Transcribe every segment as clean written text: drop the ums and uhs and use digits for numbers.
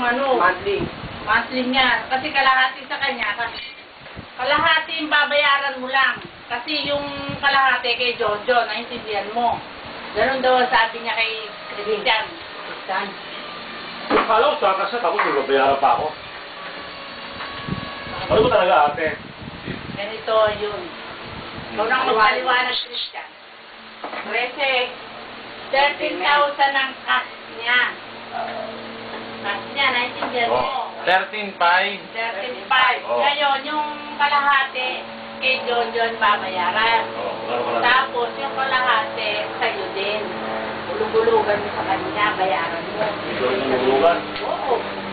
ano. Monthly. Monthly niya. Kasi kalahati sa kanya. Kalahati yung babayaran mo lang. Kasi yung kalahati kay Jojo, naintindihan mo. Ganun daw sabi niya kay Christian. Saan? Akala ko saka siya, tapos nagbabayaran pa ako. Ano ba talaga, ate? Ganito yun. Ikaw nang magpaliwanag, Christian. 13,000 ang cash niya. Cash niya, naintindihan mo. 13.5. 13,500. Oh. Ngayon, yung kalahati, kay Jojo ang babayaran. Tapos, yung kalahati, sa'yo din. Bulug-bulugan mo sa kanya, bayaran mo. Ikaw yung nangulugan? Oo.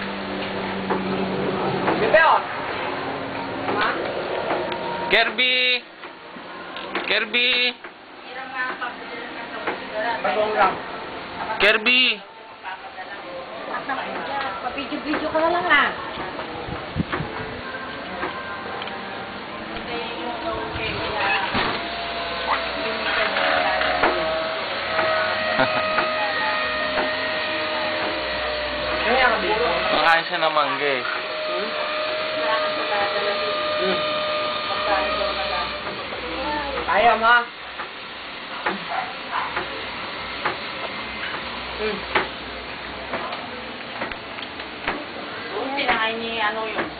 Di ba yun? Ha? Kirby! Kirby! Hirang nga ang pagpapagalan ng kabusigara. Bagong lang. Kirby! Papidyo-pidyo ka na lang ah. Kasi yung okay na Kaya ang biro. Makain siya ng mangga eh. Kaya mo. Pinakain ni ano yun.